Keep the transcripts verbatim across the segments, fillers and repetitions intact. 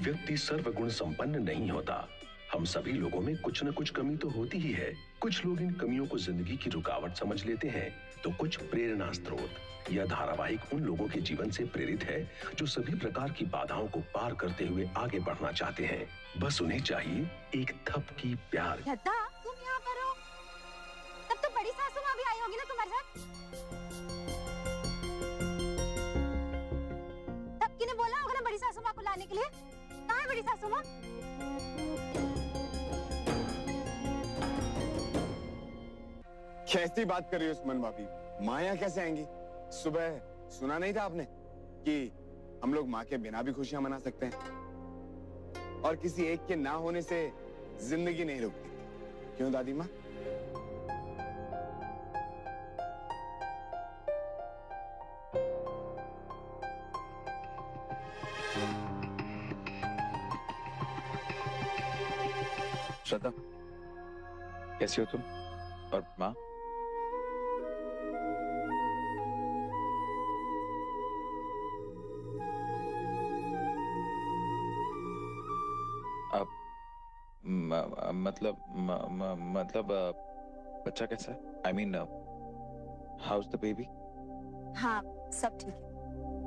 व्यक्ति सर्वगुण संपन्न नहीं होता। हम सभी लोगों में कुछ न कुछ कमी तो होती ही है। कुछ लोग इन कमियों को जिंदगी की रुकावट समझ लेते हैं, तो कुछ प्रेरणा स्रोत। यह धारावाहिक उन लोगों के जीवन से प्रेरित है जो सभी प्रकार की बाधाओं को पार करते हुए आगे बढ़ना चाहते हैं। बस उन्हें चाहिए एक थपकी प्यार। लता, तुम यहाँ पर हो? तब तो बड़ी सासू माँ भी आई होगी ना तुम्हारे साथ? तब किने बोला होगा ना बड़ी सासू माँ को लाने के लिए? कहाँ है बड़ी सासू माँ? कैसी बात कर रही हो सुमन भाभी? माँ यहाँ कैसे आएंगी? सुबह सुना नहीं था आपने कि हम लोग माँ के बिना भी खुशियां मना सकते हैं और किसी एक के ना होने से जिंदगी नहीं रुकती। क्यों दादी माँ? श्रद्धा, कैसी हो तुम? और माँ? अब मतलब म, म, मतलब बच्चा कैसा है? I mean how is the baby? हाँ, सब ठीक है।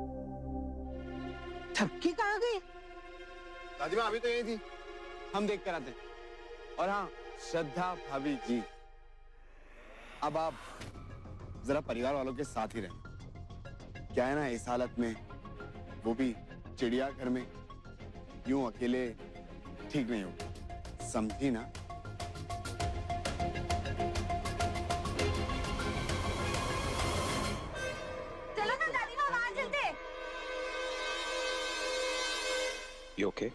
थपकी कहाँ गई? दादी माँ अभी तो यही थी, हम देख कर आते हैं। और हाँ श्रद्धा भाभी जी, अब आप जरा परिवार वालों के साथ ही रहें। क्या है ना, इस हालत में वो भी चिड़ियाघर में यूं अकेले ठीक नहीं होगा, समझी ना? चलो ना दादी माँ, वहाँ चलते। You okay?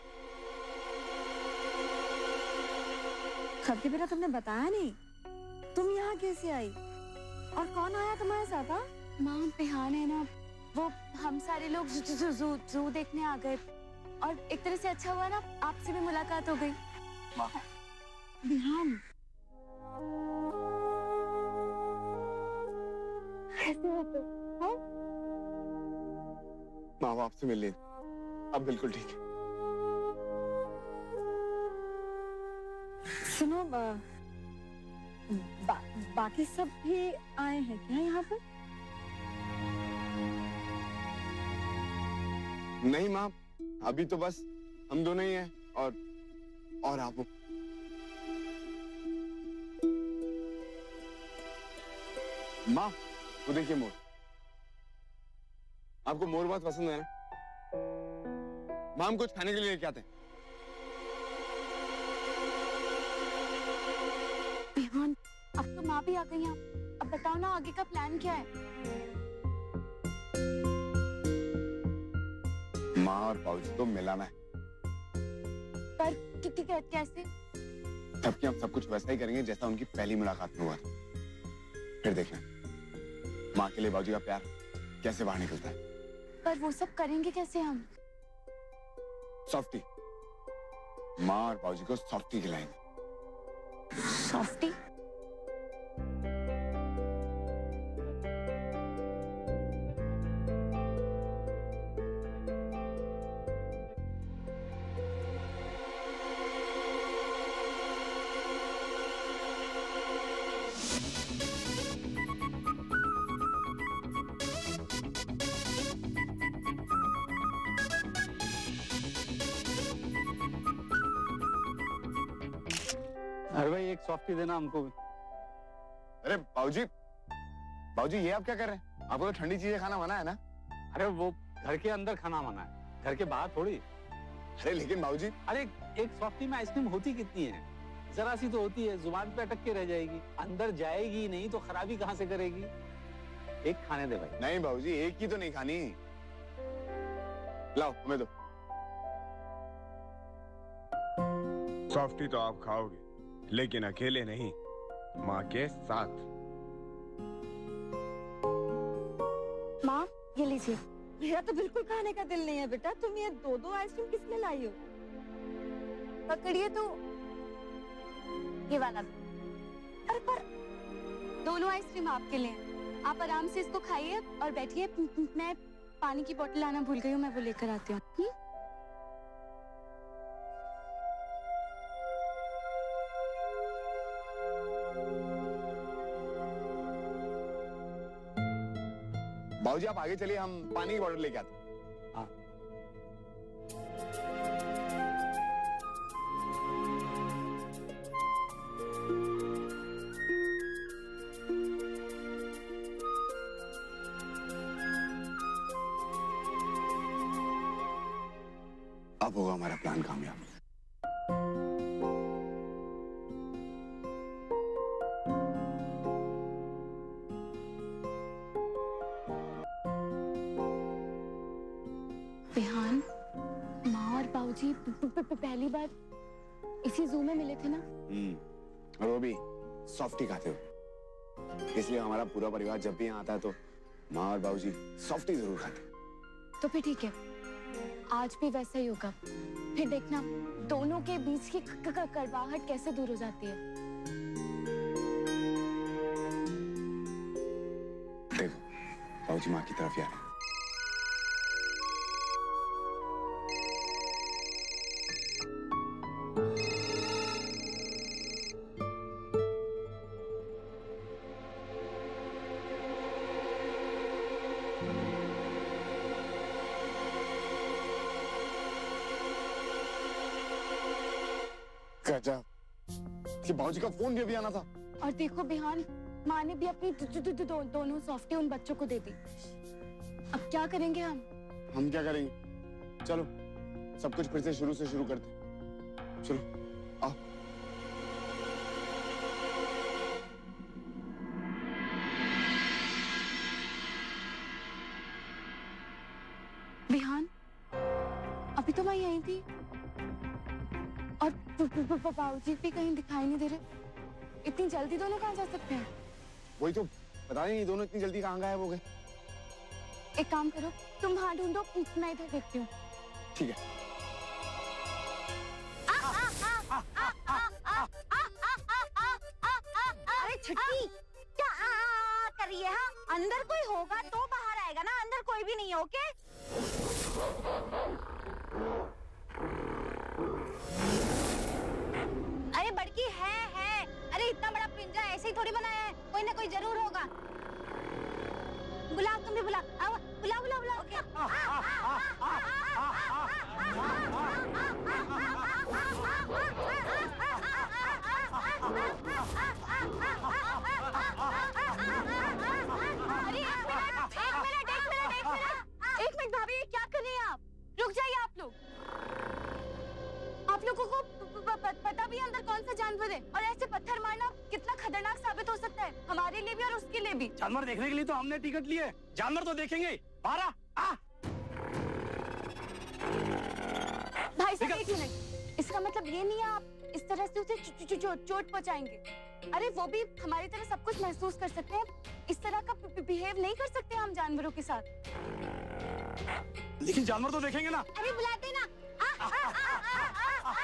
खबके बेटा तुमने बताया नहीं, तुम यहाँ कैसे आई और कौन आया तुम्हारे साथ? हाँ माँ, बिहान है ना, वो हम सारे लोग जू जू जू देखने आ गए और एक तरह से अच्छा हुआ ना, आपसे भी मुलाकात हो गई। माँ, बिहान कैसे हो तुम? हाँ? माँ बाप से मिल ली, अब बिल्कुल ठीक है। सुनो, बा, बा, बाकी सब भी आए हैं क्या यहाँ पर? नहीं माँ, अभी तो बस हम दोनों ही हैं और और आप। माँ वो देखिए मोर। आपको मोर बहुत पसंद है ना? माँ हम कुछ खाने के लिए लेके आते हैं। बिहान, अब तो माँ भी आ गई हैं। अब बताओ ना आगे का प्लान क्या है? माँ और बाबूजी को मिलाना है। पर कितनी कैद कैसे? तब कि हम सब कुछ वैसा ही करेंगे जैसा उनकी पहली मुलाकात में हुआ था। फिर देखना माँ के लिए बाबूजी का प्यार कैसे बाहर निकलता है। पर वो सब करेंगे कैसे हम? सॉफ्टी, माँ और बाबूजी को सॉफ्टी खिलाएंगे। सॉफ्टी? अरे भाई एक सॉफ्टी देना हमको भी। अरे बाबूजी, बाबूजी ये आप क्या कर रहे हैं? आपको तो ठंडी चीजें खाना मना है ना? अरे वो घर के अंदर खाना मना है, घर के बाहर थोड़ी। अरे लेकिन बाबूजी, अरे एक सॉफ्टी में आइसक्रीम होती कितनी है? जरा सी तो होती है, जुबान पे अटक के रह जाएगी, अंदर जाएगी नहीं तो खराबी कहाँ से करेगी? एक खाने दे भाई। नहीं बाबूजी, एक ही तो नहीं खानी। लाओ हमें दो। सॉफ्टी तो आप खाओगे लेकिन अकेले नहीं, माँ के साथ। माँ ये लीजिए। मेरा तो बिल्कुल खाने का दिल नहीं है बेटा। तुम ये दो दो आइसक्रीम किस लिए लाई हो? पकड़िए तो ये वाला। अरे पर दोनों आइसक्रीम आपके लिए, आप आराम से इसको खाइए और बैठिए। मैं पानी की बोतल लाना भूल गई हूँ, मैं वो लेकर आती हूँ। बाबूजी आप आगे चलिए, हम पानी की बोतल लेके आते हैं। हाँ। अब होगा हमारा प्लान कामयाब। बिहान, माँ और बाबूजी पहली बार इसी जू में मिले थे ना? हम्म, और वो भी सॉफ्टी खाते हो, इसलिए हमारा पूरा परिवार जब भी यहाँ आता है तो माँ और बाबूजी सॉफ्टी जरूर खाते। तो फिर ठीक है, आज भी वैसा ही होगा। फिर देखना दोनों के बीच की कड़वाहट कैसे दूर हो जाती है। देखो बाबूजी माँ की तरफ ही आ रहे हैं। गजब, कि बाबूजी का फोन भी अभी आना था। और देखो बिहान, माँ ने भी अपनी दो, दो, दो, दो, दोनों सॉफ्टी उन बच्चों को दे दी। अब क्या करेंगे हम? हम क्या करेंगे? चलो सब कुछ फिर से शुरू से शुरू करते हैं। चलो आओ। बिहान, अभी तो मैं यहीं थी और बाबूजी भी कहीं दिखाई नहीं दे रहे। इतनी जल्दी दोनों कहाँ जा सकते हैं? वही तो पता नहीं दोनों इतनी जल्दी कहाँ गायब हो गए। एक काम करो, तुम वहां ढूंढो, मैं इधर देखती हूँ। ठीक है। अरे छुट्टी क्या आ, आ, आ, कर रही है? हाँ, अंदर कोई होगा तो बाहर आएगा ना, अंदर कोई भी नहीं है। ओके अरे बड़की है है अरे इतना बड़ा पिंजरा ऐसे ही थोड़ी बनाया है, कोई ना कोई जरूर होगा। बुला, तुम भी बुला, आओ, बुला बुला बुला। ओके अरे एक मिनट एक मिनट एक मिनट एक मिनट एक मिनट भाभी, ये क्या कर रही हैं आप? रुक जाइए आप लोग। आप लोगों को पता भी अंदर कौन सा जानवर है, और ऐसे पत्थर मारना कितना खतरनाक साबित हो सकता है हमारे लिए भी और उसके लिए भी। जानवर देखने के लिए तो हमने टिकट लिए, जानवर तो देखेंगे। बारा आ भाई साहब एक मिनट, इसका मतलब ये नहीं है आप इस तरह से उसे चो, चो, चो, चोट पहुंचाएंगे। अरे वो भी हमारी तरह सब कुछ महसूस कर सकते हैं, इस तरह का बिहेव नहीं कर सकते हम जानवरों के साथ। लेकिन जानवर तो देखेंगे ना। अरे बुलाते ना। आ, आ, आ, आ, आ, आ,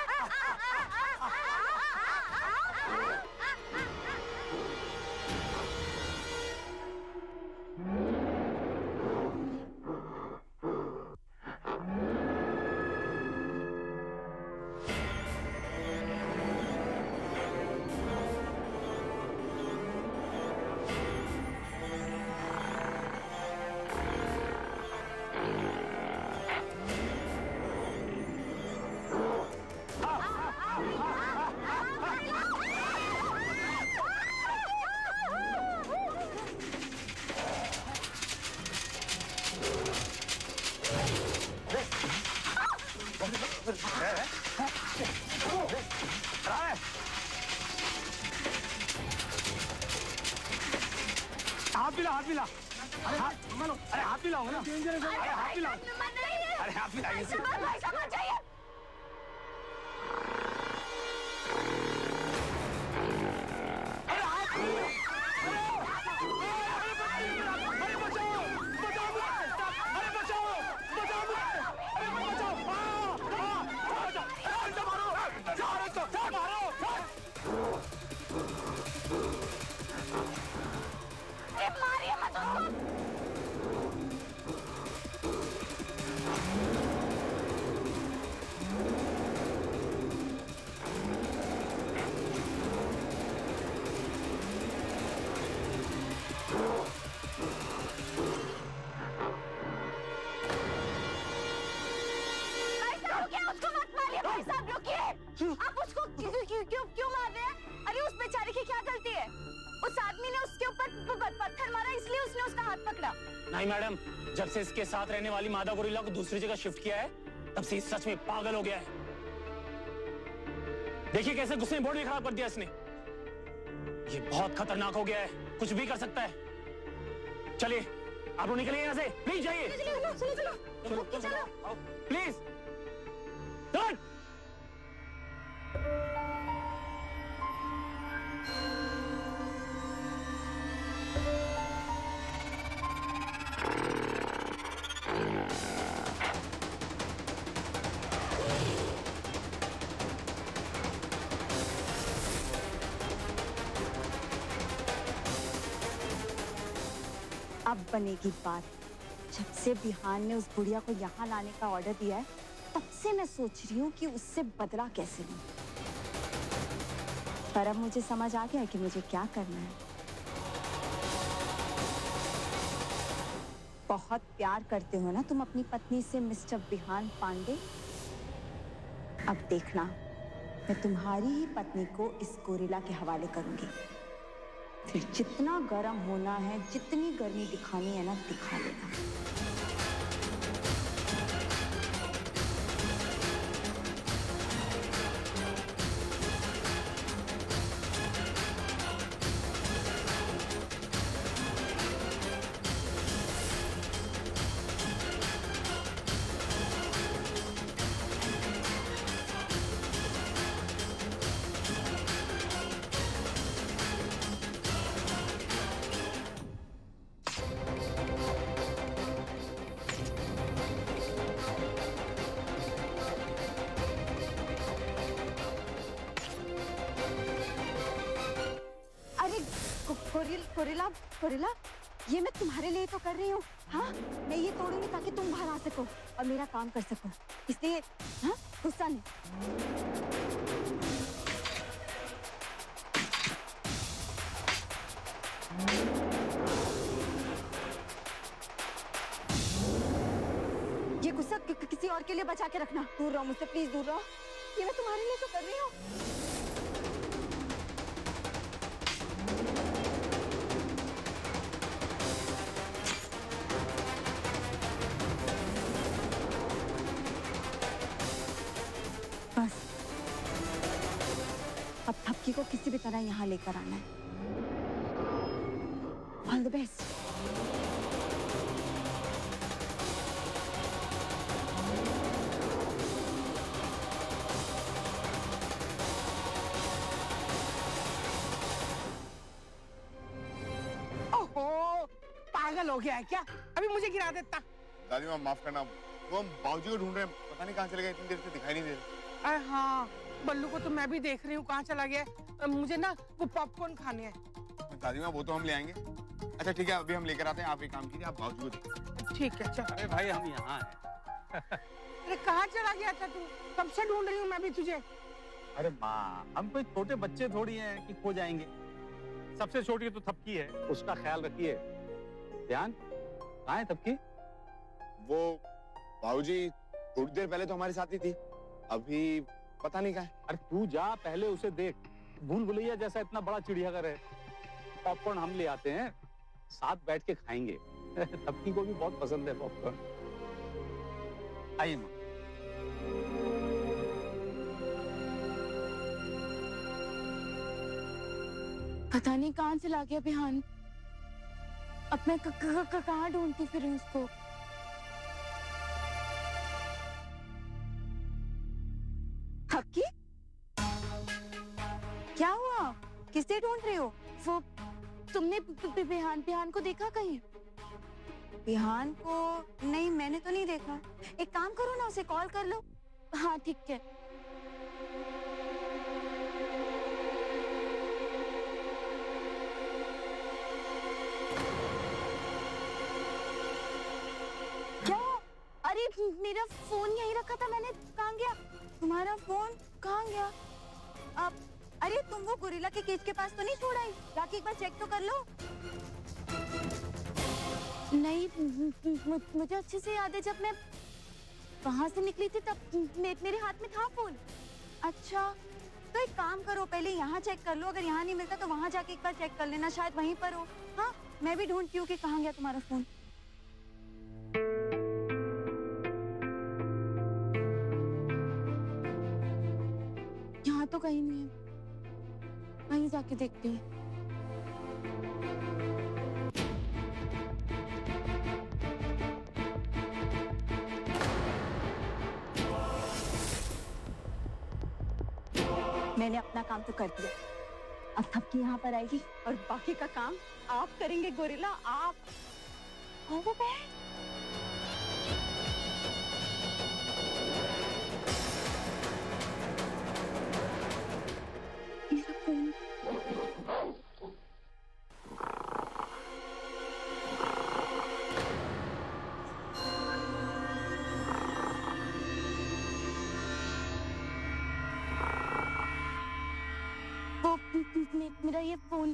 हाथ मिला हाथ मिला अरे हाथ मिलाओ ना। अरे हाथ मिलाओ, अरे हाथ मिलाइए। नहीं मैडम, जब से इसके साथ रहने वाली मादा गोरिल्ला को दूसरी जगह शिफ्ट किया है, तब से सच में पागल हो गया है। देखिए कैसे गुस्से में बोर्ड भी खराब कर दिया इसने। ये बहुत खतरनाक हो गया है, कुछ भी कर सकता है। चलिए आप लोग निकलिए यहाँ से, प्लीज जाइए। चलो चलो चलो चलो चलो प्लीज डन। अब बनेगी बात। जब से बिहान ने उस बुढ़िया को यहाँ लाने का ऑर्डर दिया है, तब से मैं सोच रही हूँ कि उससे बदला कैसे लूं। पर अब मुझे समझ आ गया है कि मुझे क्या करना है। बहुत प्यार करते हो ना तुम अपनी पत्नी से, मिस्टर बिहान पांडे। अब देखना, मैं तुम्हारी ही पत्नी को इस गोरिल्ला के हवाले करूंगी। फिर जितना गर्म होना है, जितनी गर्मी दिखानी है ना, दिखा लेना। गोरिल्ला, गोरिल्ला, ये मैं तुम्हारे लिए तो कर रही हूँ। हाँ, मैं ये तोड़ूंगी ताकि तुम बाहर आ सको और मेरा काम कर सको, इसलिए हाँ, गुस्सा नहीं। ये गुस्सा कि, किसी और के लिए बचा के रखना। दूर रहो मुझसे, प्लीज दूर रहो। ये मैं तुम्हारे लिए तो कर रही हूँ। बस अब थपकी को किसी भी तरह यहाँ लेकर आना है। All the best. ओहो, पागल हो गया है क्या? अभी मुझे गिरा देता। दादी माँ माफ करना, वो हम बाबूजी को ढूंढ रहे हैं, पता नहीं कहाँ चले गए, इतनी देर से दिखाई नहीं दे रहे। अरे हाँ, बल्लू को तो मैं भी देख रही हूँ कहाँ चला गया है। मुझे ना वो पॉपकॉर्न खाने हैं। दादी माँ वो तो हम ले आएंगे। अच्छा ठीक है, अभी हम लेकर आते हैं, आप एक काम कीजिए, आप बाबूजी को देखिए। ठीक है चल। अरे भाई हम यहाँ हैं। अरे कहाँ चला गया था तू? कब से ढूंढ रही हूँ मैं भी तुझे। अरे माँ, हम कोई छोटे बच्चे थोड़ी हैं कि खो जाएंगे। सबसे छोटी तो थपकी है, उसका ख्याल रखिए। ध्यान, कहाँ है थपकी? वो बाबूजी थोड़ी देर पहले तो हमारे साथ ही थी, अभी पता नहीं कहाँ है। अरे तू जा, पहले उसे देख। भूल भुलैया जैसा इतना बड़ा चिड़ियाघर है। पॉपकॉर्न हम ले आते हैं, साथ बैठ के खाएंगे। थपकी को भी बहुत पसंद है पॉपकॉर्न। आइए माँ। पता नहीं कहाँ चला गया बिहान। अब मैं कहाँ ढूंढती फिर उसको। थपकी, क्या हुआ? किसे ढूंढ रहे हो? वो तुमने बिहान बिहान को देखा कहीं? बिहान को नहीं, मैंने तो नहीं देखा। एक काम करो ना, उसे कॉल कर लो। हाँ ठीक है। क्या? अरे मेरा फोन यहीं रखा था मैंने, कहाँ गया? तुम्हारा फोन कहाँ गया? अब अरे तुम वो गोरिल्ला के केज के पास तो नहीं छोड़ा है? जाके एक बार चेक तो कर लो। नहीं, मुझे अच्छे से याद है जब मैं वहां से निकली थी तब मे, मेरे हाथ में था फोन। अच्छा, तो एक काम करो, पहले यहाँ चेक कर लो, अगर यहाँ नहीं मिलता तो वहाँ जाके एक बार चेक कर लेना, शायद वहीं पर हो। हाँ, मैं भी ढूंढती हूँ कि कहाँ गया तुम्हारा फोन। तो कहीं नहीं है, वहीं जाके देखती हूँ। मैंने अपना काम तो कर दिया, अब थपकी यहाँ पर आएगी और बाकी का काम आप करेंगे गोरिल्ला, आप। और वो बैग मेरा फोन। वो मे, मेरा ये फोन।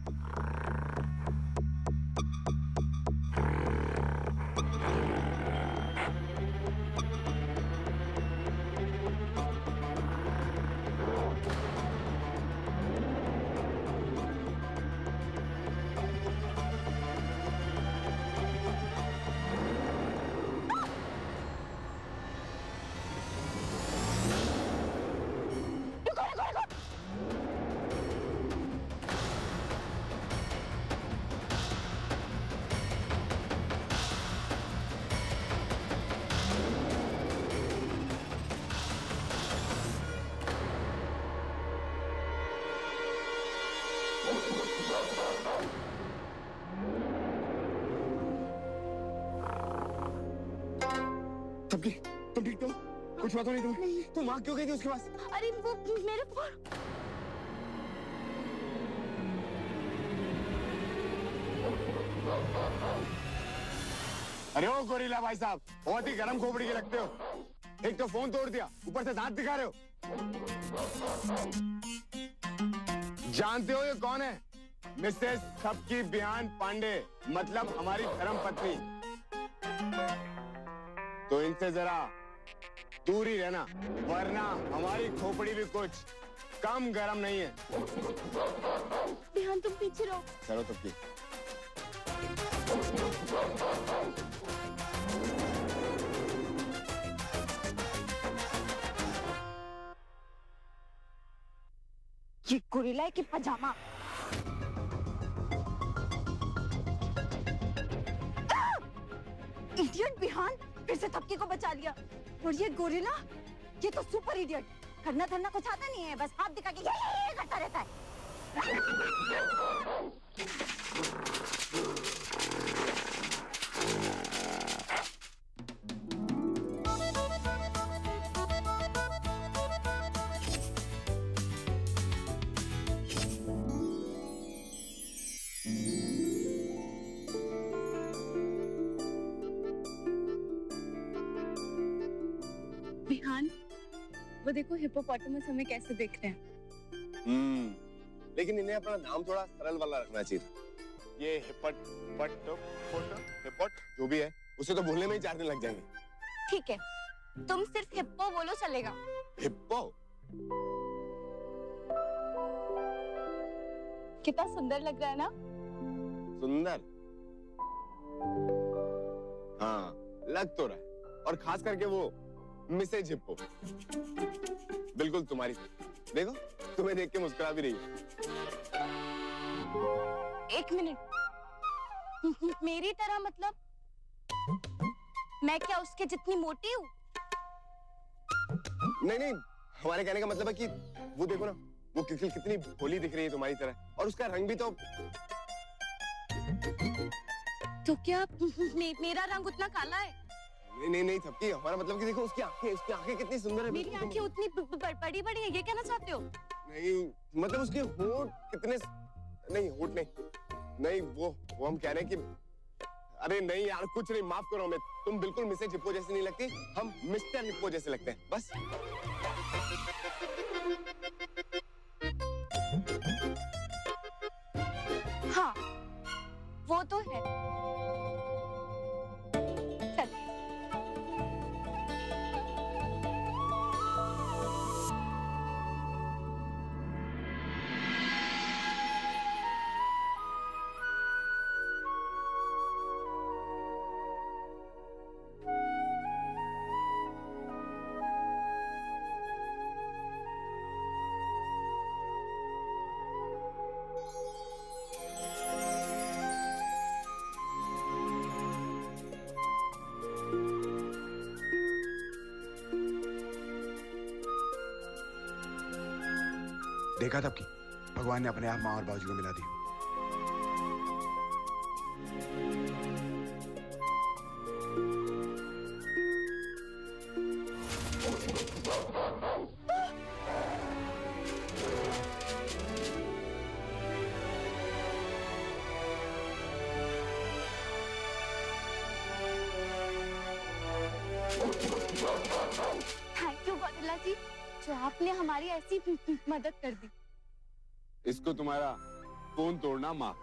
थपकी, तुम ठीक तो? कुछ हुआ तो नहीं तुम्हें? तुम वहां क्यों गई थी उसके पास? अरे वो मेरे फोन। अरे ओ गोरिल्ला भाई साहब, बहुत ही गरम खोपड़ी के लगते हो। एक तो फोन तोड़ दिया, ऊपर से दांत दिखा रहे हो। जानते हो ये कौन है? मिसेस थपकी बिहान पांडे, मतलब हमारी धर्म पत्नी। तो इनसे जरा दूर ही रहना, वरना हमारी खोपड़ी भी कुछ कम गरम नहीं है। बिहान तुम पीछे रहो। चलो थपकी। ये गोरिल्ला है कि पजामा? इडियट बिहान फिर से थपकी को बचा लिया। और ये गोरिल्ला, ये तो सुपर इडियट। करना धरना कुछ आता नहीं है, बस हाथ दिखा के ये, ये, ये करता रहता है। बिहान, वो देखो हिप्पोपोटामस हमें कैसे देख रहे हैं। हम्म, लेकिन इन्हें अपना नाम थोड़ा सरल वाला रखना चाहिए था। ये हिप्पट, पट, पोट, हिप्पट, जो भी है, उसे तो भूलने में ही चार दिन लग जाएंगे। ठीक है, तुम सिर्फ हिप्पो बोलो चलेगा। हिप्पो? कितना सुंदर लग रहा है ना? सुंदर? हाँ, लग तो रहा है। और खास करके वो मिसेज हिप्पो, बिल्कुल तुम्हारी। देखो, तुम्हें देख के मुस्कुरा भी रही है। एक मिनट, मेरी तरह मतलब? मैं क्या उसके जितनी मोटी हूँ? नहीं नहीं, हमारे कहने का मतलब है कि वो देखो ना, वो कितनी कितनी भोली दिख रही है तुम्हारी तरह, और उसका रंग भी तो। तो क्या मे, मेरा रंग उतना काला है? नहीं नहीं नहीं थपकी, हमारा मतलब कि देखो उसकी आंखें, उसकी आंखें कितनी सुंदर है। मेरी आंखें उतनी बड़ी बड़ी है, ये कहना चाहते हो? नहीं, मतलब उसके होंठ कितने, नहीं होंठ नहीं, नहीं वो वो हम कह रहे हैं कि, अरे नहीं यार कुछ नहीं, माफ करो हमें, तुम बिल्कुल मिसेज हिप्पो जैसी नहीं लगती, हम मिस्टर हिप्पो जैसे लगते हैं, बस। हाँ, वो तो है। चल। देखा तब की भगवान ने अपने आप माँ और बाबूजी को मिला दी। थैंक यू गोरिल्ला जी, जो आपने हमारी ऐसी मदद कर दी। इसको तुम्हारा फोन तोड़ना माँ।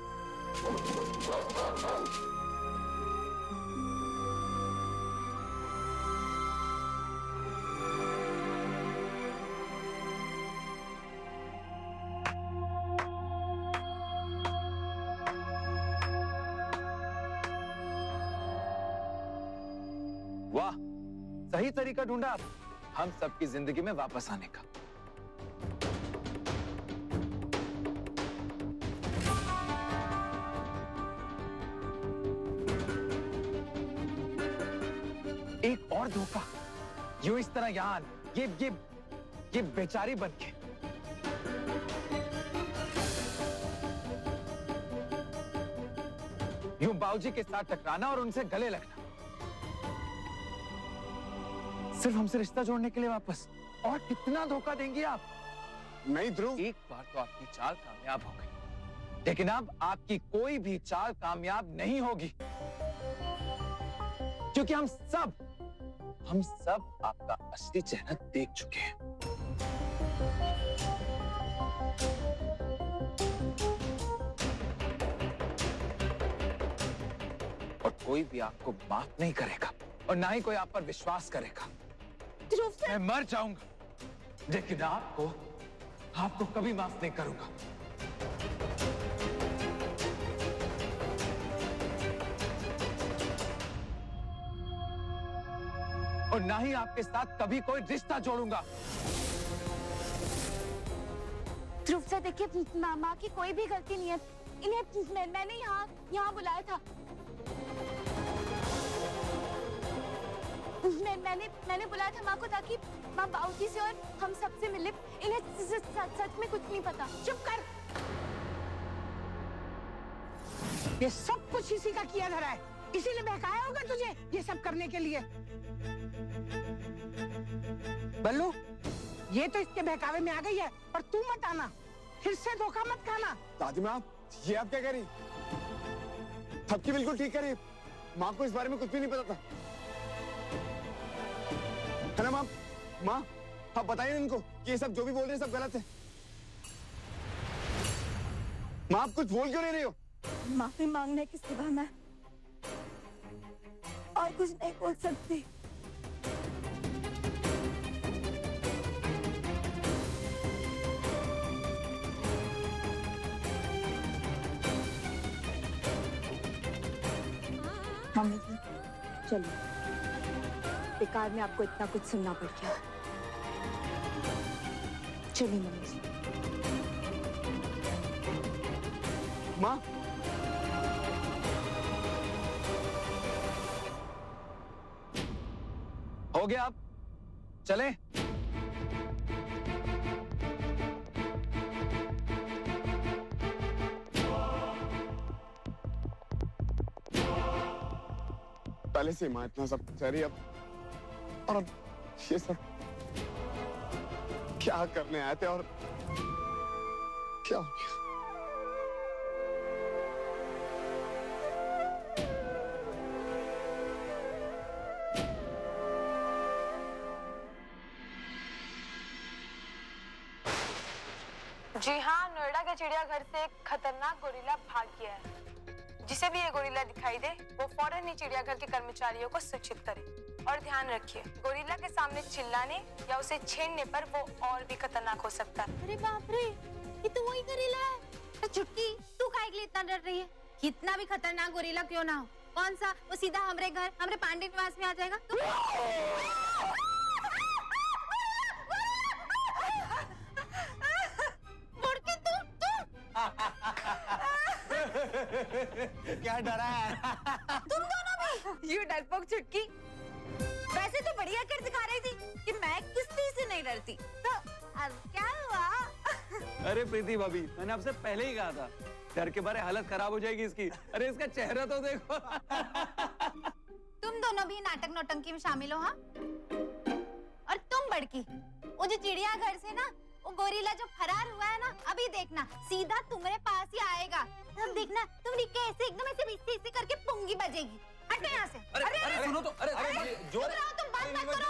वाह, सही तरीका ढूंढा आप हम सबकी जिंदगी में वापस आने का। एक और धोखा, यूं इस तरह यहां ये ये ये बेचारी बन के। यूं बाबूजी के साथ टकराना और उनसे गले लगना, सिर्फ हमसे रिश्ता जोड़ने के लिए वापस। और कितना धोखा देंगे आप? नहीं ध्रुव, एक बार तो आपकी चाल कामयाब हो गई, लेकिन अब आपकी कोई भी चाल कामयाब नहीं होगी, क्योंकि हम सब हम सब आपका असली चेहरा देख चुके हैं। और कोई भी आपको माफ नहीं करेगा और ना ही कोई आप पर विश्वास करेगा। मैं मर जाऊंगा, लेकिन आपको आपको कभी माफ नहीं करूंगा। और ना ही आपके साथ कभी कोई रिश्ता जोड़ूंगा। ध्रुव सर देखिए, मामा की कोई भी गलती नहीं है। इन्हें मैं, मैंने यहाँ यहाँ बुलाया था। मैं, मैंने मैंने बुलाया था माँ को, ताकि माँ बाबूजी से और हम सबसे मिले। इन्हें सच सच में कुछ नहीं पता। चुप कर। ये सब कुछ इसी का किया धरा है, इसी ने बहकाया होगा तुझे ये सब करने के लिए। बल्लू, ये तो इसके बहकावे में आ गई है, पर तू मत आना, फिर से धोखा मत खाना। दादी माँ, ये आप क्या कह रही? थपकी बिल्कुल ठीक करी, माँ को इस बारे में कुछ भी नहीं पता था, है ना माँ? माँ, आप बताइए इनको कि ये सब जो भी बोल रहे हैं सब गलत है। माँ, आप कुछ बोल क्यों नहीं रही हो? माफी मांगने के सिवा मैं और कुछ नहीं बोल सकती। मम्मी जी, चलिए, बेकार में आपको इतना कुछ सुनना पड़ गया। चलिए मम्मी जी। माँ, हो गया, आप चलें? पहले से माँ इतना सब कह रही, अब और अब ये सब क्या करने आए थे और क्या हो गया? जी हाँ, नोएडा के चिड़ियाघर से एक खतरनाक गोरिल्ला भाग गया है। जिसे भी ये गोरिल्ला दिखाई दे, वो फौरन ही चिड़ियाघर के कर्मचारियों को सूचित करे। और ध्यान रखिए, गोरिल्ला के सामने चिल्लाने या उसे छेड़ने पर वो और भी खतरनाक हो सकता है। अरे बाप रे, ये तो वही गोरिल्ला है। तो चुटकी, तू काहे के लिए इतना डर रही है? कितना भी खतरनाक गोरिल्ला क्यों ना हो, कौन सा वो सीधा हमरे घर, हमरे पांडे निवास में आ जाएगा? तू... क्या डरा है? तुम दोनों भी। ये डरपोक चुटकी, वैसे तो बढ़िया कर दिखा रही थी कि मैं किसी से नहीं डरती, तो अब क्या हुआ? अरे प्रीति भाभी, मैंने आपसे पहले ही कहा था डर के बारे हालत खराब हो जाएगी इसकी। अरे इसका चेहरा तो देखो। तुम दोनों भी नाटक नौटंकी में शामिल हो, हाँ? और तुम बड़की, वो जो चिड़ियाघर से ना वो गोरिल्ला जो फरार हुआ है ना, अभी देखना सीधा तुम्हारे पास ही आएगा। तब देखना तुम कैसे एकदम ऐसे इसी इसी करके पुंगी बजेगी। हटो यहाँ से। अरे अरे, अरे सुनो तो, अरे अरे जोर तुम बात मत करो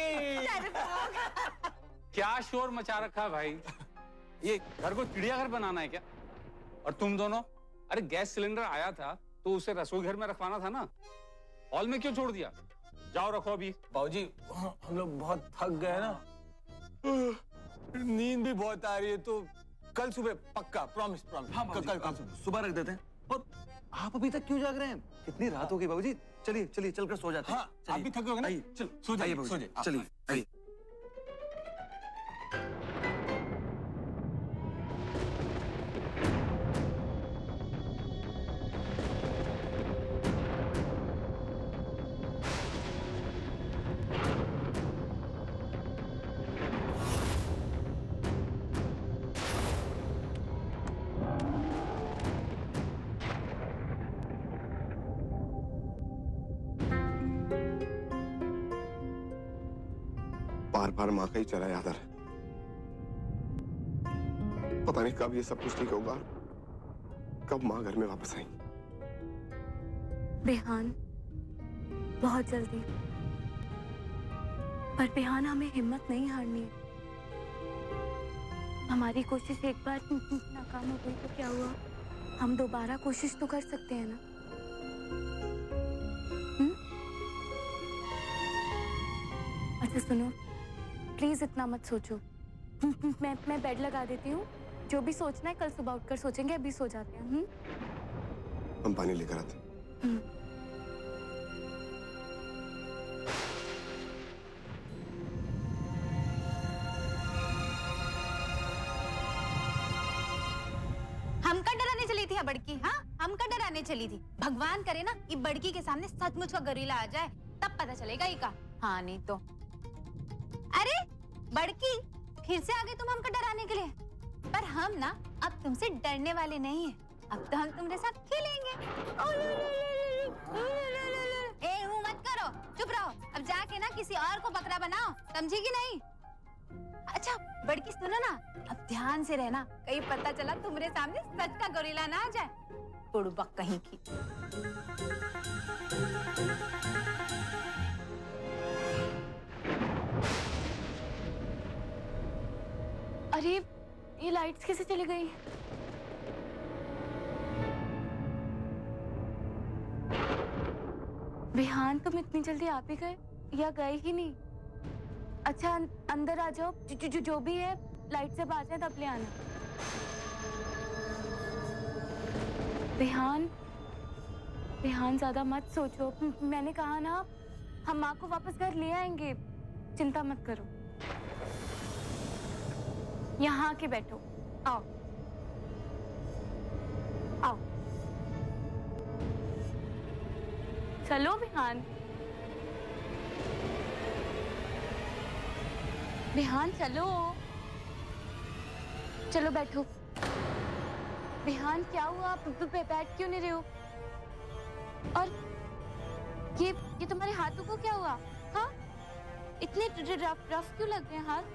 हमसे। क्या शोर मचा रखा है भाई? ये घर को चिड़ियाघर बनाना है क्या? और तुम दोनों, अरे गैस सिलेंडर आया था तो उसे रसोई घर में रखवाना था ना, हॉल में क्यों छोड़ दिया? जाओ रखो अभी। बाबूजी हम लोग बहुत थक गए ना, नींद भी बहुत आ रही है, तो कल सुबह पक्का, प्रॉमिस प्रॉमिस। हाँ कल कल सुबह रख देते हैं। और आप अभी तक क्यों जाग रहे हैं? कितनी रात हो गई बाबूजी। चलिए चलिए चलकर सो जाते हैं। हाँ, आप भी थके होगे ना? चलो सो जाइए, सो जाइए। चलिए आइए। बार बार माँ का ही चला याद आ रहा। पता नहीं कब ये सब कुछ ठीक होगा, कब माँ घर में वापस आएंगी। बिहान, बहुत जल्दी। पर बिहान हमें हिम्मत नहीं हारनी है। हमारी कोशिश एक बार नाकाम हो गई तो क्या हुआ, हम दोबारा कोशिश तो कर सकते हैं ना। हुँ? अच्छा सुनो, प्लीज इतना मत सोचो। मैं मैं बेड लगा देती हूँ, जो भी सोचना है कल सुबह उठकर सोचेंगे, अभी सो जाते हैं। हुँ? हम पानी लेकर आते। हमका डराने चली थी बड़की, हाँ? हमका डराने चली थी। भगवान करे ना ये बड़की के सामने सचमुच का गोरिल्ला आ जाए, तब पता चलेगा ये का। हाँ नहीं तो। अरे बड़की, फिर से आ गए तुम हमको डराने के लिए। पर हम ना अब तुमसे डरने वाले नहीं हैं। अब तो हम तुम्हारे साथ खेलेंगे। ए हूँ मत करो, चुप रहो। अब जाके ना किसी और को बकरा बनाओ, समझी कि नहीं? अच्छा बड़की सुनो ना, अब ध्यान से रहना, कहीं पता चला तुम्हारे सामने सच का गोरिल्ला ना आ जाए। बुड़बक कहीं की। अरे ये लाइट्स कैसे चली गई? बिहान तुम इतनी जल्दी आप ही गए या गए ही नहीं? अच्छा अं, अंदर आ जाओ, जो, जो, जो भी है लाइट से बात है तब ले आना। बिहान, बिहान ज्यादा मत सोचो। मैंने कहा ना हम माँ को वापस घर ले आएंगे, चिंता मत करो। यहाँ आके बैठो, आओ आओ। चलो बिहान, बिहान चलो, चलो बैठो। बिहान क्या हुआ, आप बैठ क्यों नहीं रहे हो? और ये ये तुम्हारे हाथों को क्या हुआ? हाँ, इतने रफ रफ क्यों लग रहे हैं हाथ?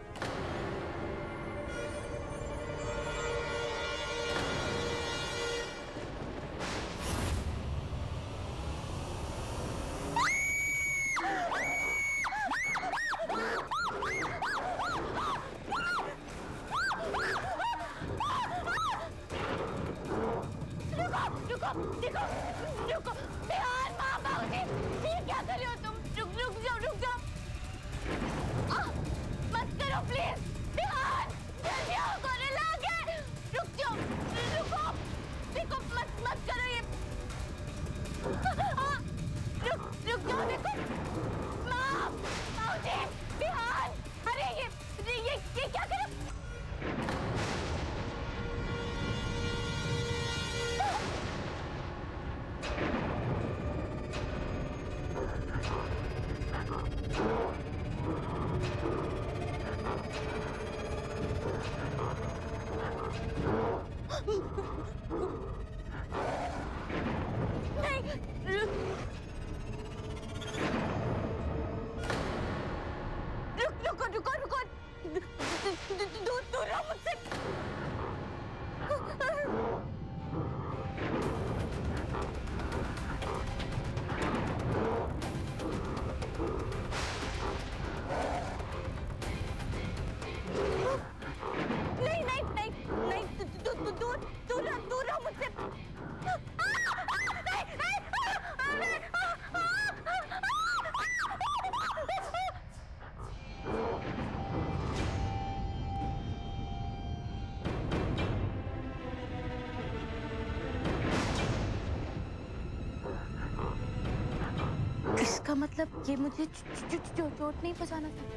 रुको, रुको, रुको, बिहान, माँ, बाबूजी, ये क्या कर रहे हो तुम? रुक, रुक जाओ, रुक जाओ। आ, मत करो प्लीज। इसका मतलब ये मुझे चोट नहीं पहुंचाना था।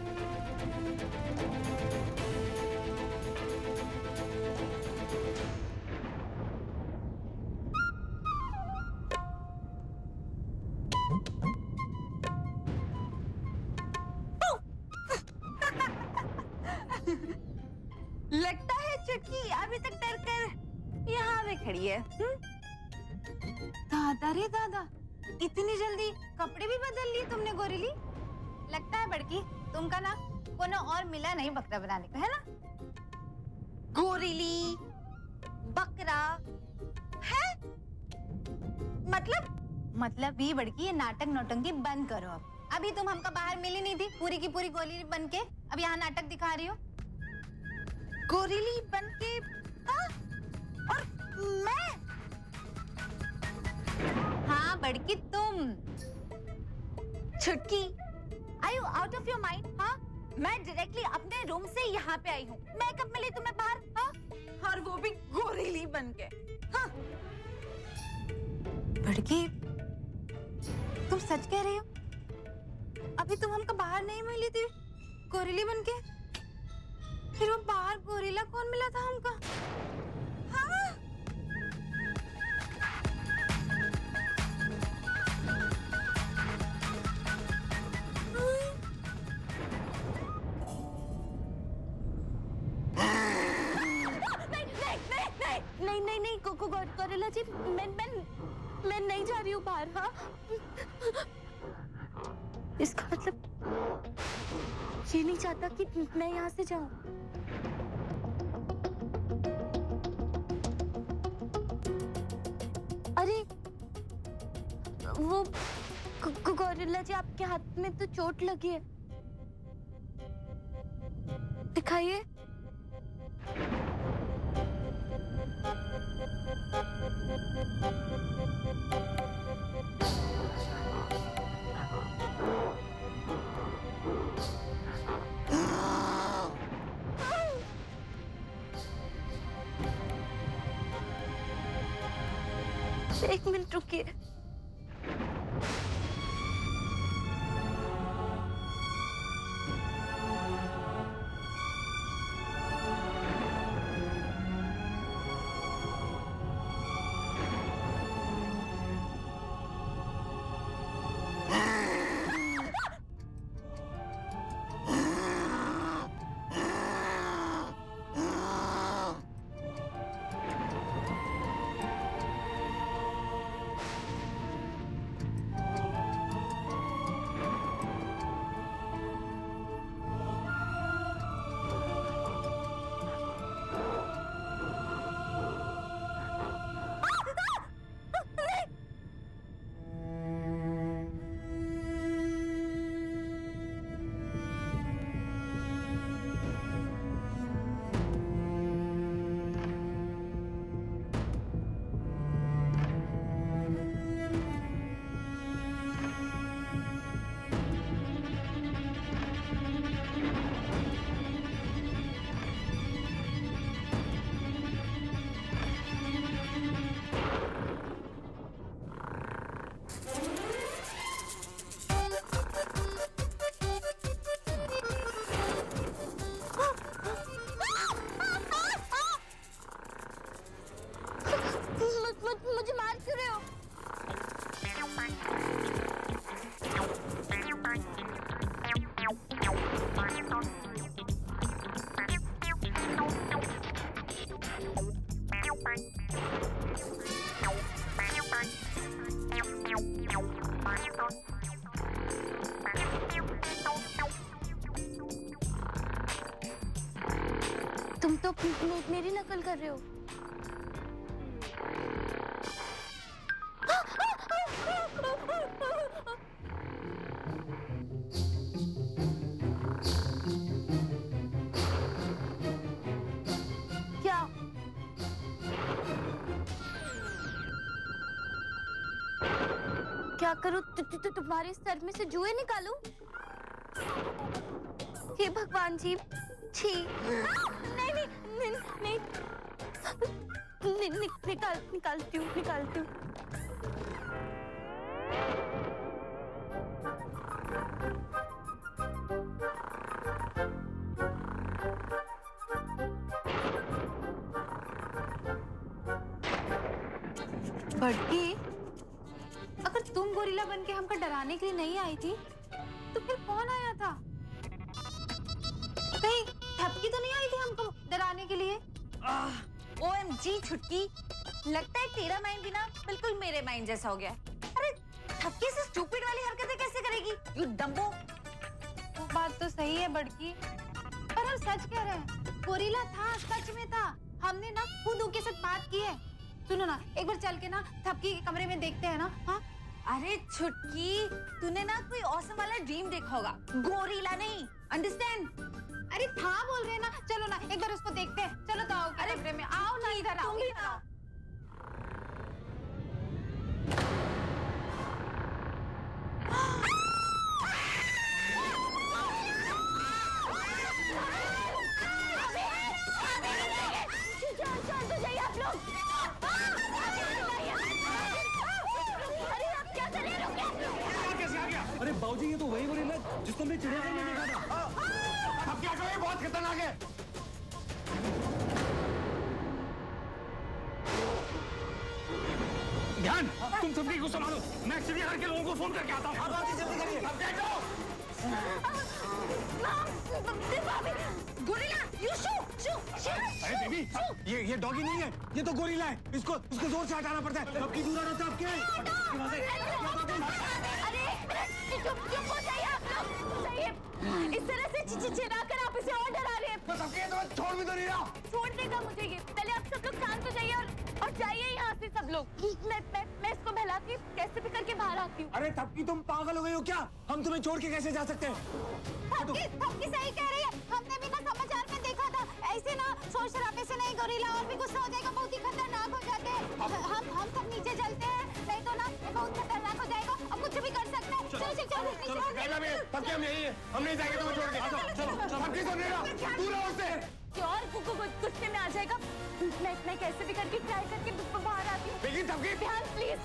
लगता है चुटकी अभी तक डर कर यहाँ पे खड़ी है। दादा रे दादा, इतनी जल्दी कपड़े भी बदल लिए तुमने गोरिली। लगता है बड़की तुमका ना कोनो और मिला नहीं बकरा बनाने को, है ना? गोरिली बकरा है मतलब मतलब भी बड़की ये नाटक नौटंकी बंद करो अब। अभी तुम हमका बाहर मिली नहीं थी पूरी की पूरी गोरिली बन के, अब यहाँ नाटक दिखा रही हो गोरिली बन के। हाँ? और मैं हाँ बड़की तुम छुटकी, are you out of your mind? हाँ, मैं डायरेक्टली अपने रूम से यहाँ पे आई हूँ। मैं कब मिली तुम्हें बाहर? हाँ, और वो भी गोरिली बन के। हाँ बड़की तुम सच कह रही हो? अभी तुम हमको बाहर नहीं मिली थी गोरिली बन के, फिर वो बाहर गोरिल्ला कौन मिला था हमका? हाँ? नहीं नहीं नहीं को, को, गोरिल्ला जी, मैं मैं मैं नहीं जा रही हूँ बाहर। हाँ, इसका मतलब ये नहीं चाहता कि मैं यहाँ से जाऊँ। अरे वो गोरिल्ला जी, आपके हाथ में तो चोट लगी है, दिखाइए। एक मिनट रुकिए। मुझे मार क्यों रहे हो? तुम तो मेरी नकल कर रहे हो। क्या? क्या करूं? तु, तु, तु, तुम्हारे सर में से जुए निकालूं? हे भगवान जी, छी! नहीं नहीं नहीं नहीं, नि, नि, निकाल निकालती हूँ निकालती हूँ। डराने के लिए नहीं आई थी तो फिर कौन आया था? कहीं थपकी तो नहीं आई थी हमको डराने के लिए? ओ एम जी छुटकी, लगता है तेरा माइंड भी ना बिल्कुल मेरे माइंड जैसा हो गया। अरे थपकी से स्टूपिड वाली हरकतें कैसे करेगी यू डम्बो? वो बात तो सही है बड़की, पर हम सच कह रहे हैं, गोरिल्ला था, सच में था। हमने ना खुद उनके साथ बात की है। सुनो ना, एक बार चल के ना थपकी के कमरे में देखते हैं ना। हाँ अरे छुटकी, तूने ना कोई ऑसम वाला ड्रीम देखा होगा, गोरिल्ला नहीं, अंडरस्टैंड? अरे था बोल रहे हैं ना, चलो ना एक बार उसको देखते हैं। चलो तो आओ कमरे में, आओ ना इधर आओ, इधर आओ। अरे बाबूजी, ये तो वही गोरिल्ला जिसको हमने चिड़ियाघर में देखा था। अब क्या करें, बहुत खतरनाक है। ध्यान, तुम सबकी को संभालो, मैं चिड़ियाघर के लोगों को फोन करके आता हूँ। अब बाबूजी जल्दी करिए। अब क्या करो? Gorilla, you shoo, shoo, shoo. अरे बेबी, ये ये डॉगी नहीं है, ये तो गोरिल्ला है। इसको इसको जोर से हटाना पड़ता है। अब की दूर रहता है आपके। चुप चुप हो जाइए आप लोग। सही है, इस तरह से चिचिचिरा कर आप इसे और डरा रहे हैं। बस अब क्या, तो छोड़ भी तो नहीं रहा। छोड़ देगा मुझे ये। पहले आप सब लोग शांत हो जाइए और और जाइए यहाँ से सब लोग। मैं मैं मैं इसको बहला के कैसे भी करके बाहर आती हूँ। अरे थपकी, तुम पागल हो गई हो क्या? हम तुम्हें छोड़ के कैसे जा सकते हैं? थपकी थपकी सही कह रही है। हमने भी ना समाचार में देखा था, ऐसे ना शोर शराबे से नहीं गोरिल्ला और भी गुस्सा हो जाएगा, बहुत ही खतरनाक हो जाते हैं। हम हम सब नीचे चलते हैं, नहीं तो ना बहुत खतरनाक हो जाएगा और कुछ भी कर सकते हैं। चलो चलो चलो चलो गाइला में, थपकी हम यही है, हम नहीं जाएंगे तुम्हें छोड़ के। चलो चलो, थपकी सुन रही हो? दूर रहो उससे। और कुकु गुस्से में आ जाएगा। मैं मैं कैसे भी करके ट्राई करके बाहर आती हूँ। लेकिन थपकी, ध्यान प्लीज।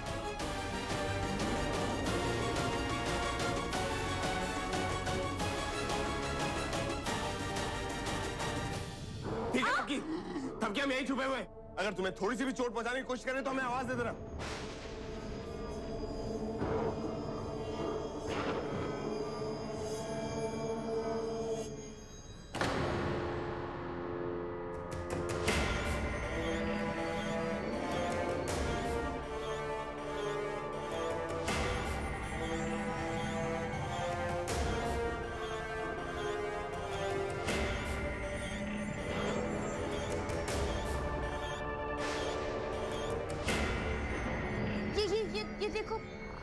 ठीक है थपकी, थपकी हम यही छुपे हुए हैं। अगर तुम्हें थोड़ी सी भी चोट पहुंचाने की कोशिश करें तो हमें आवाज दे देना। ये देखो,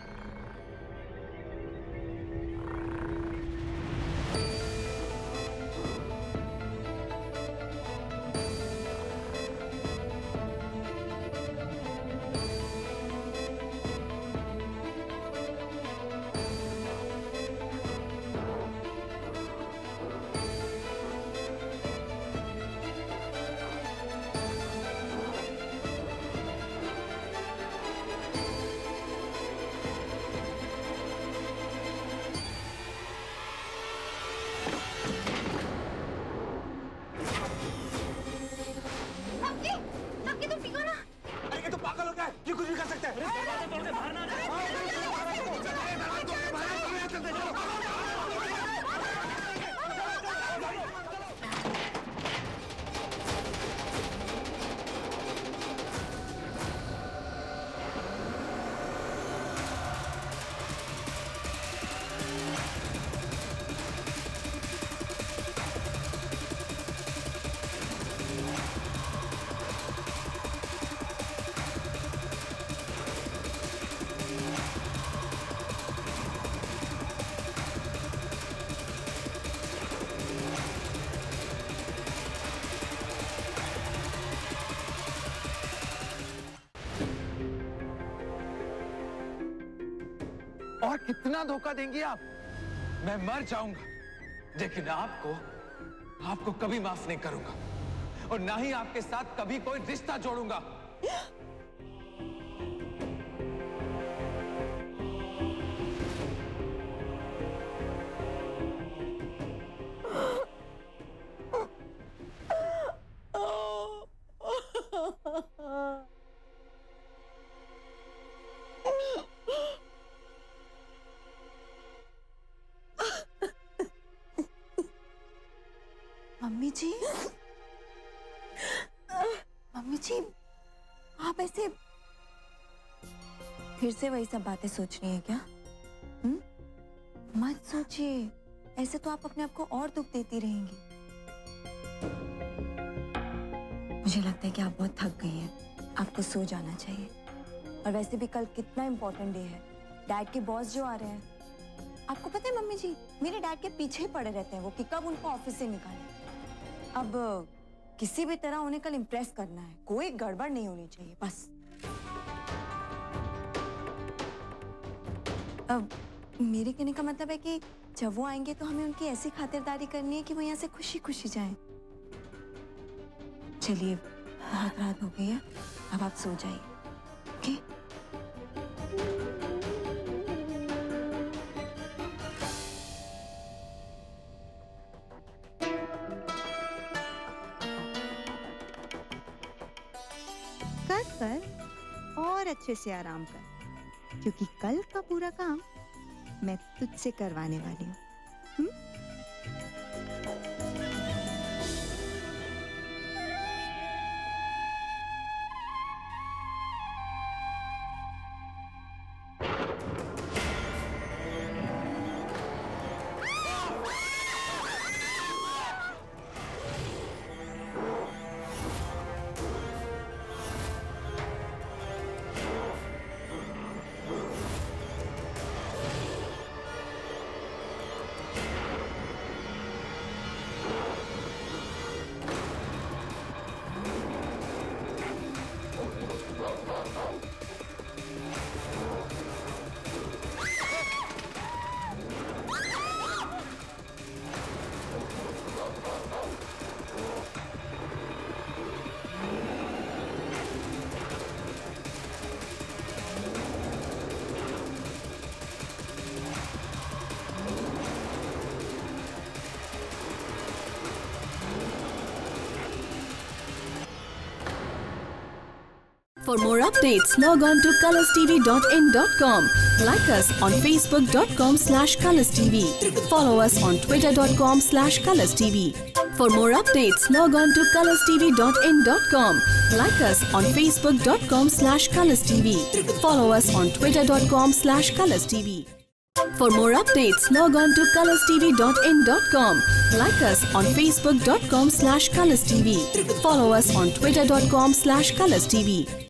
ये कुछ भी कर सकते हैं। दरवाजा तोड़ के बाहर ना जाए। और कितना धोखा देंगी आप? मैं मर जाऊंगा, लेकिन आपको आपको कभी माफ नहीं करूंगा और ना ही आपके साथ कभी कोई रिश्ता जोड़ूंगा। जी, मम्मी जी, आप ऐसे फिर से वही सब बातें सोच रही हैं क्या? हुँ? मत सोचिए, ऐसे तो आप अपने आप को और दुख देती रहेंगी। मुझे लगता है कि आप बहुत थक गई हैं, आपको सो जाना चाहिए। और वैसे भी कल कितना इम्पोर्टेंट डे है, डैड के बॉस जो आ रहे हैं। आपको पता है मम्मी जी, मेरे डैड के पीछे ही पड़े रहते हैं वो कि कब उनको ऑफिस से निकालें। अब किसी भी तरह उन्हें कल इम्प्रेस करना है, कोई गड़बड़ नहीं होनी चाहिए बस। अब मेरे कहने का मतलब है कि जब वो आएंगे तो हमें उनकी ऐसी खातिरदारी करनी है कि वो यहाँ से खुशी खुशी जाएं। चलिए, बहुत रात हो गई है, अब आप सो जाइए। ओके? कर कर और अच्छे से आराम कर, क्योंकि कल का पूरा काम मैं तुझसे करवाने वाली हूँ। For more updates, log on to colors t v dot in dot com. Like us on facebook dot com slash colors t v. Follow us on twitter dot com slash colors t v. For more updates, log on to colors t v dot in dot com. Like us on facebook dot com slash colors t v. Follow us on twitter dot com slash colors t v. For more updates, log on to colors t v dot in dot com. Like us on facebook dot com slash colors t v. Follow us on twitter dot com slash colors t v.